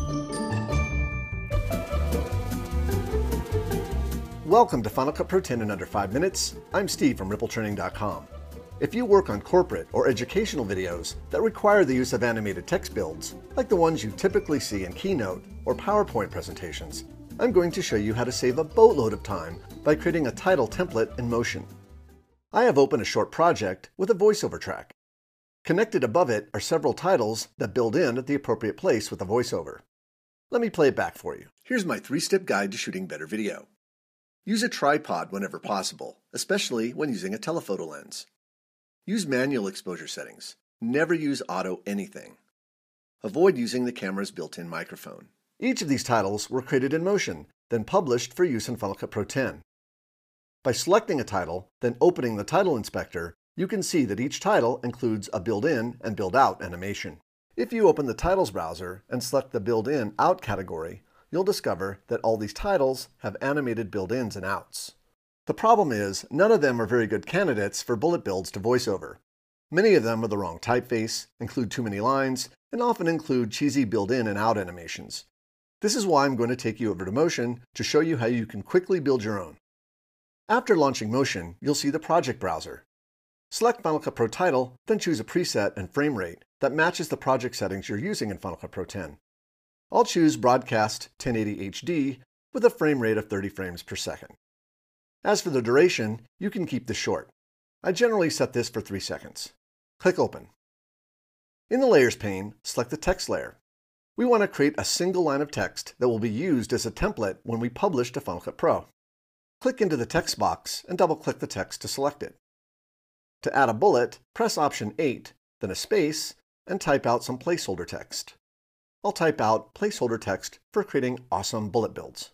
Welcome to Final Cut Pro 10 in under 5 minutes. I'm Steve from RippleTraining.com. If you work on corporate or educational videos that require the use of animated text builds, like the ones you typically see in Keynote or PowerPoint presentations, I'm going to show you how to save a boatload of time by creating a title template in Motion. I have opened a short project with a voiceover track. Connected above it are several titles that build in at the appropriate place with a voiceover. Let me play it back for you. Here's my 3-step guide to shooting better video. Use a tripod whenever possible, especially when using a telephoto lens. Use manual exposure settings. Never use auto anything. Avoid using the camera's built-in microphone. Each of these titles were created in Motion, then published for use in Final Cut Pro 10. By selecting a title, then opening the title inspector, you can see that each title includes a build-in and build-out animation. If you open the Titles browser and select the Build-in/Out category, you'll discover that all these titles have animated build-ins and outs. The problem is, none of them are very good candidates for bullet builds to VoiceOver. Many of them are the wrong typeface, include too many lines, and often include cheesy build-in and out animations. This is why I'm going to take you over to Motion to show you how you can quickly build your own. After launching Motion, you'll see the project browser. Select Final Cut Pro Title, then choose a preset and frame rate that matches the project settings you're using in Final Cut Pro 10. I'll choose Broadcast 1080 HD with a frame rate of 30 frames per second. As for the duration, you can keep this short. I generally set this for 3 seconds. Click Open. In the Layers pane, select the text layer. We want to create a single line of text that will be used as a template when we publish to Final Cut Pro. Click into the text box and double-click the text to select it. To add a bullet, press Option 8, then a space, and type out some placeholder text. I'll type out placeholder text for creating awesome bullet builds.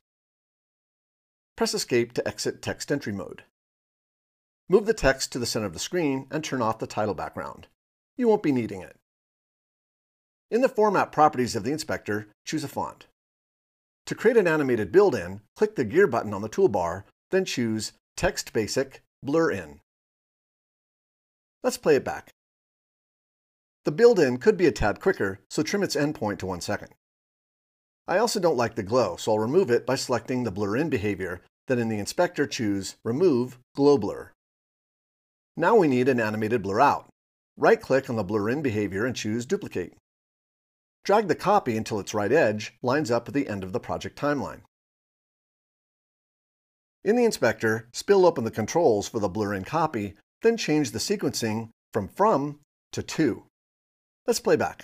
Press Escape to exit text entry mode. Move the text to the center of the screen and turn off the title background. You won't be needing it. In the Format properties of the inspector, choose a font. To create an animated build-in, click the gear button on the toolbar, then choose Text Basic Blur In. Let's play it back. The build-in could be a tad quicker, so trim its endpoint to 1 second. I also don't like the glow, so I'll remove it by selecting the Blur In behavior, then in the inspector choose Remove Glow Blur. Now we need an animated blur out. Right-click on the Blur In behavior and choose Duplicate. Drag the copy until its right edge lines up at the end of the project timeline. In the inspector, spill open the controls for the Blur In copy, then change the sequencing from to to. Let's play back.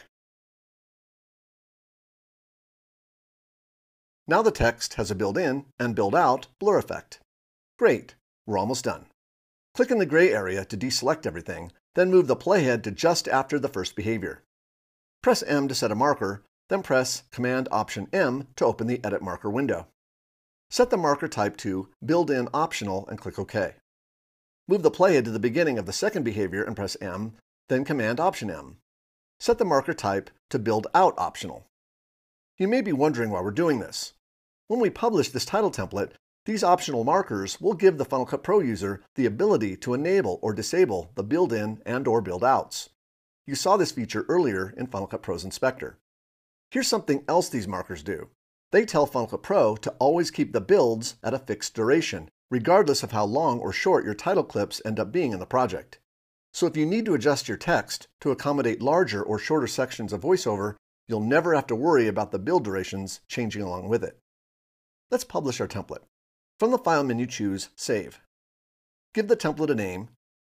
Now the text has a build-in and build-out blur effect. Great, we're almost done. Click in the gray area to deselect everything, then move the playhead to just after the first behavior. Press M to set a marker, then press Command-Option-M to open the Edit Marker window. Set the marker type to Build-in Optional and click OK. Move the playhead to the beginning of the second behavior and press M, then Command-Option-M. Set the marker type to Build Out Optional. You may be wondering why we're doing this. When we publish this title template, these optional markers will give the Final Cut Pro user the ability to enable or disable the build-in and/or build-outs. You saw this feature earlier in Final Cut Pro's inspector. Here's something else these markers do. They tell Final Cut Pro to always keep the builds at a fixed duration, regardless of how long or short your title clips end up being in the project. So if you need to adjust your text to accommodate larger or shorter sections of VoiceOver, you'll never have to worry about the build durations changing along with it. Let's publish our template. From the File menu, choose Save. Give the template a name.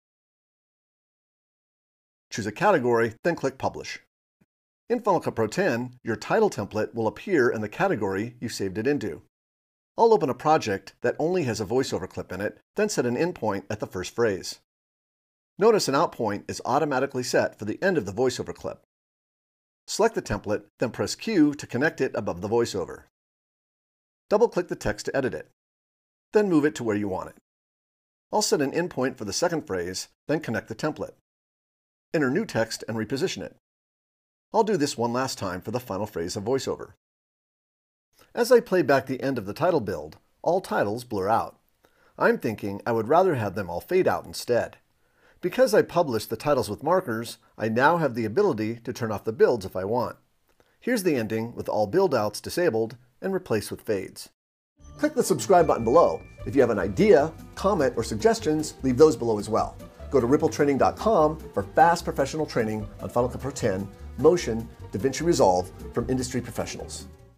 Choose a category, then click Publish. In Final Cut Pro 10, your title template will appear in the category you saved it into. I'll open a project that only has a VoiceOver clip in it, then set an endpoint at the first phrase. Notice an out point is automatically set for the end of the VoiceOver clip. Select the template, then press Q to connect it above the VoiceOver. Double-click the text to edit it. Then move it to where you want it. I'll set an endpoint for the second phrase, then connect the template. Enter new text and reposition it. I'll do this one last time for the final phrase of VoiceOver. As I play back the end of the title build, all titles blur out. I'm thinking I would rather have them all fade out instead. Because I published the titles with markers, I now have the ability to turn off the builds if I want. Here's the ending with all build-outs disabled and replaced with fades. Click the subscribe button below. If you have an idea, comment, or suggestions, leave those below as well. Go to rippletraining.com for fast professional training on Final Cut Pro X, Motion, DaVinci Resolve from industry professionals.